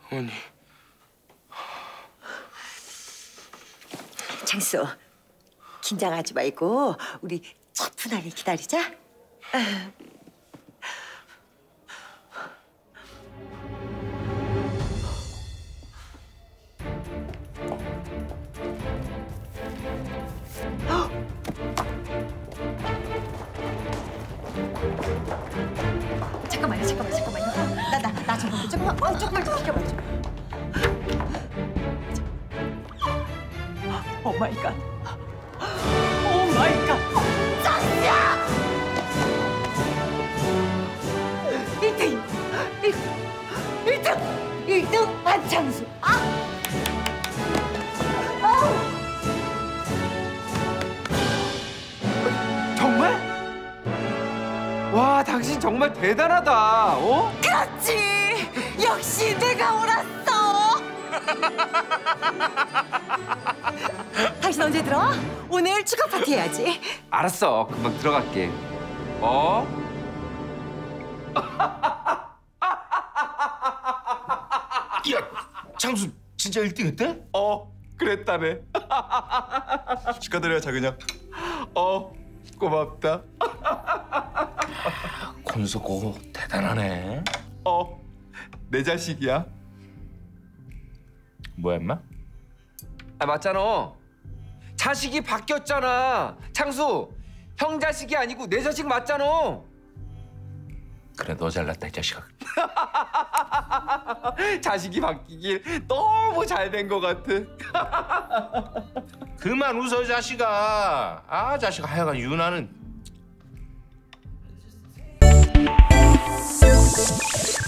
어머니. 장수, 긴장하지 말고 우리 차분하게 기다리자. 잠깐만요. 나 조금만 좀 비켜봐줘. 오 마이 갓. 장수야! 1등 안창수. 정말? 와, 당신 정말 대단하다. 어? 그렇지. 역시 내가 옳았어. 당신 언제 들어와? 오늘 축하 파티 해야지. 알았어. 금방 들어갈게. 어? 야, 창수 진짜 1등 했대? 그랬다네. 축하드려요, 자근형. 고맙다. 권석호 대단하네. 내 자식이야. 뭐야, 임마? 아, 맞잖아. 자식이 바뀌었잖아. 창수, 형 자식이 아니고 내 자식 맞잖아. 그래, 너 잘났다, 이 자식아. 자식이 바뀌길 너무 잘 된 것 같아. 그만 웃어, 자식아. 아, 자식아, 하여간 유나는